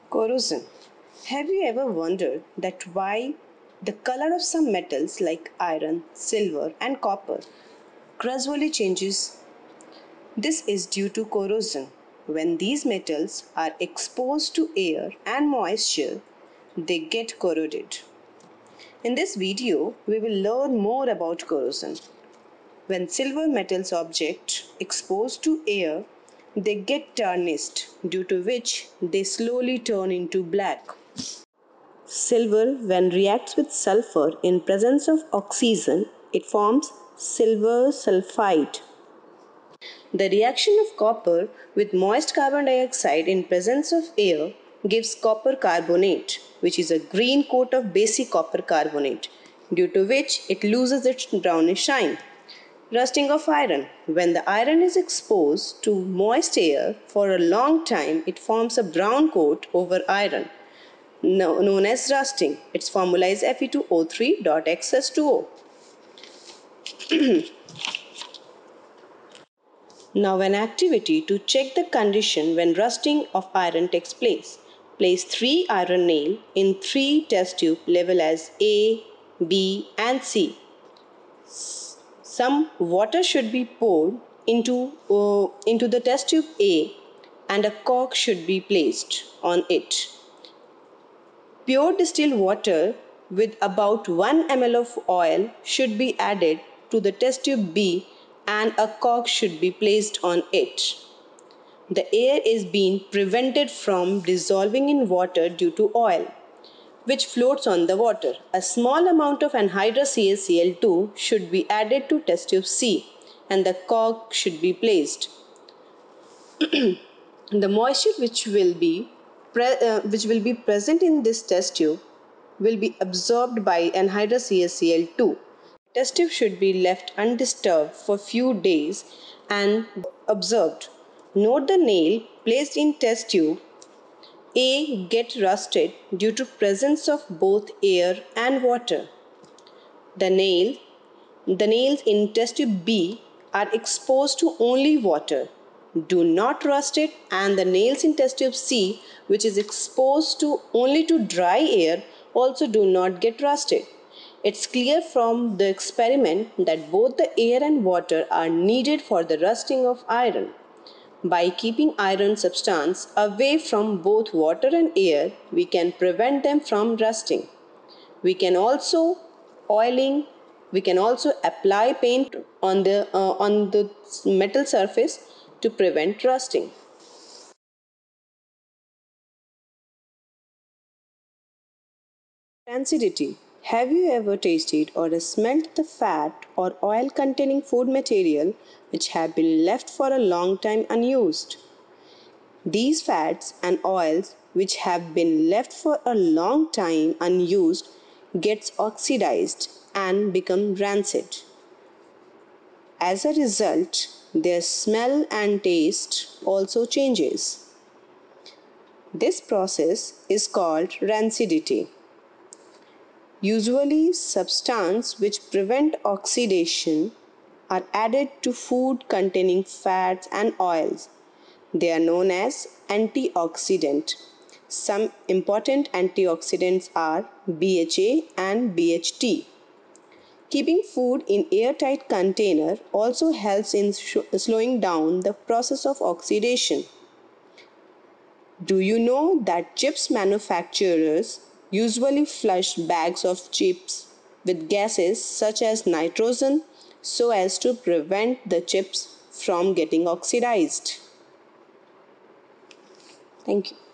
Corrosion. Have you ever wondered that why the color of some metals like iron, silver and copper gradually changes? This is due to corrosion. When these metals are exposed to air and moisture, they get corroded. In this video, we will learn more about corrosion. When silver metals object exposed to air, they get tarnished, due to which they slowly turn into black. Silver, when reacts with sulfur in presence of oxygen, it forms silver sulfide. The reaction of copper with moist carbon dioxide in presence of air gives copper carbonate, which is a green coat of basic copper carbonate, due to which it loses its brownish shine. Rusting of iron. When the iron is exposed to moist air for a long time, it forms a brown coat over iron, known as rusting. Its formula is Fe2O3.XS2O. Now an activity to check the condition when rusting of iron takes place. Place 3 iron nail in 3 test tube labeled as A, B and C. Some water should be poured into the test tube A and a cork should be placed on it. Pure distilled water with about 1 ml of oil should be added to the test tube B and a cork should be placed on it. The air is being prevented from dissolving in water due to oil, which floats on the water. A small amount of anhydrous CaCl2 should be added to test tube C and the cork should be placed. The moisture which will be present in this test tube will be absorbed by anhydrous CaCl2. Test tube should be left undisturbed for few days and observed. Note the nail placed in test tube A get rusted due to presence of both air and water. The nails in test tube B are exposed to only water. Do not rust it, and the nails in test tube C, which is exposed to only to dry air, also do not get rusted. It's clear from the experiment that both the air and water are needed for the rusting of iron. By keeping iron substance away from both water and air, we can prevent them from rusting. We can also apply paint on the metal surface to prevent rusting. Rancidity. Have you ever tasted or smelled the fat or oil containing food material which have been left for a long time unused? These fats and oils which have been left for a long time unused gets oxidized and become rancid. As a result, their smell and taste also changes. This process is called rancidity. Usually, substances which prevent oxidation are added to food containing fats and oils. They are known as antioxidant. Some important antioxidants are BHA and BHT. Keeping food in airtight container also helps in slowing down the process of oxidation. Do you know that chips manufacturers usually flush bags of chips with gases such as nitrogen so as to prevent the chips from getting oxidized? Thank you.